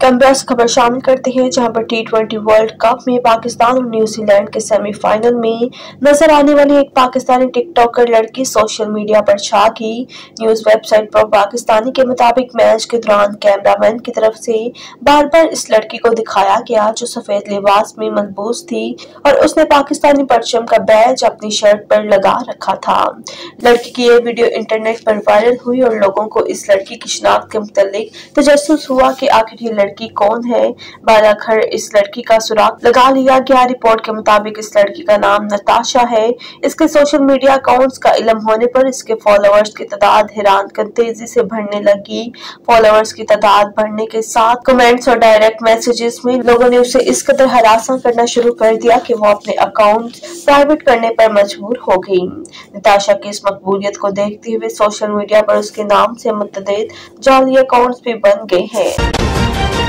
लंबे खबर शामिल करते हैं, जहां पर T20 वर्ल्ड कप में पाकिस्तान और न्यूजीलैंड के सेमीफाइनल में नजर आने वाली एक पाकिस्तानी टिकटॉकर लड़की सोशल मीडिया पर छा गई। न्यूज वेबसाइट पर पाकिस्तानी के मुताबिक मैच के दौरान कैमरामैन की तरफ से बार-बार इस लड़की को दिखाया गया, जो सफेद लिबास में मलबूस थी और उसने पाकिस्तानी परचम का बैज अपनी शर्ट पर लगा रखा था। लड़की की यह वीडियो इंटरनेट पर वायरल हुई और लोगों को इस लड़की की शिनाख्त के मुतालिक तजस्सुस हुआ कि आखिर ये लड़की कौन है। बालाखर इस लड़की का सुराग लगा लिया गया। रिपोर्ट के मुताबिक इस लड़की का नाम नताशा है। इसके सोशल मीडिया अकाउंट्स का इल्म होने पर इसके फॉलोअर्स की तादाद हैरानकुन तेजी से बढ़ने लगी। फॉलोअर्स की तादाद बढ़ने के साथ कमेंट्स और डायरेक्ट मैसेजेस में लोगों ने उसे इस कदर हरासा करना शुरू कर दिया कि वो अपने अकाउंट प्राइवेट करने पर मजबूर हो गई। नताशा की इस मकबूलियत को देखते हुए सोशल मीडिया पर उसके नाम से मुतअद्दिद जाली अकाउंट्स भी बन गए हैं।